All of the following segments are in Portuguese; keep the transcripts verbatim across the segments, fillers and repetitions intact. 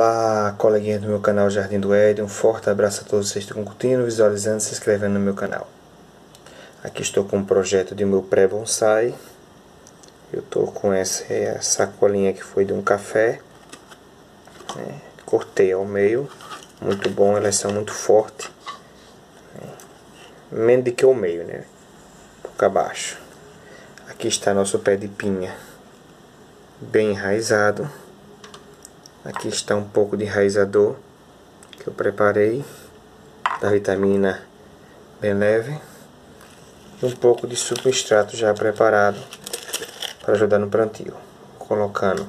Olá, coleguinha do meu canal Jardim do Éden, um forte abraço a todos vocês que estão curtindo, visualizando e se inscrevendo no meu canal. Aqui estou com um projeto de meu pré-bonsai. Eu estou com essa sacolinha que foi de um café, né? Cortei ao meio, muito bom, elas são muito fortes, né? Menos do que o meio, né? Um pouco abaixo. Aqui está nosso pé de pinha, bem enraizado. Aqui está um pouco de enraizador que eu preparei, da vitamina bem leve, e um pouco de substrato já preparado para ajudar no plantio. Colocando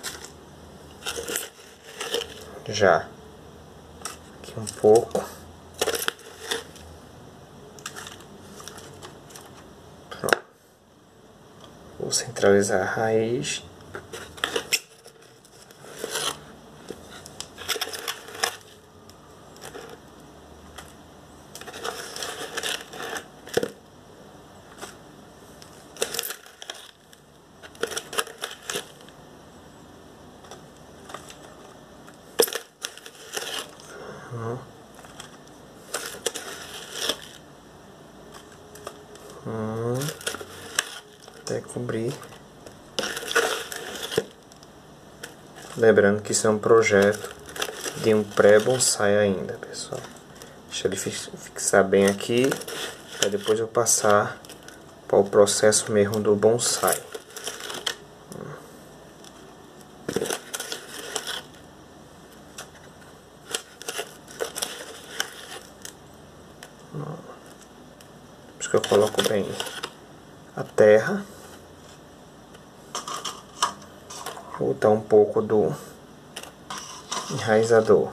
já aqui um pouco. Pronto. Vou centralizar a raiz. Hum. Hum. Até cobrir. Lembrando que isso é um projeto de um pré-bonsai ainda, pessoal. Deixa ele fixar bem aqui, para depois eu passar para o processo mesmo do bonsai. Por isso que eu coloco bem a terra. Vou botar um pouco do enraizador.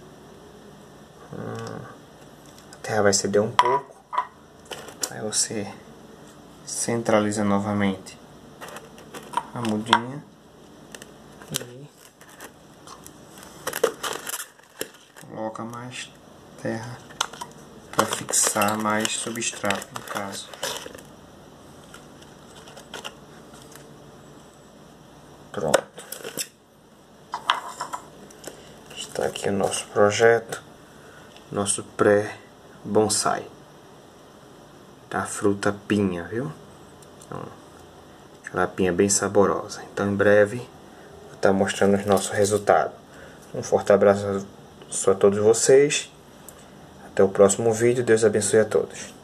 Hum, a terra vai ceder um pouco. Aí você centraliza novamente a mudinha e coloca mais terra para fixar mais substrato, no caso. Pronto. Está aqui o nosso projeto, nosso pré-bonsai da fruta pinha, viu? Então, aquela pinha bem saborosa. Então em breve vou estar mostrando os nossos resultados. Um forte abraço a todos vocês. Até o próximo vídeo. Deus abençoe a todos.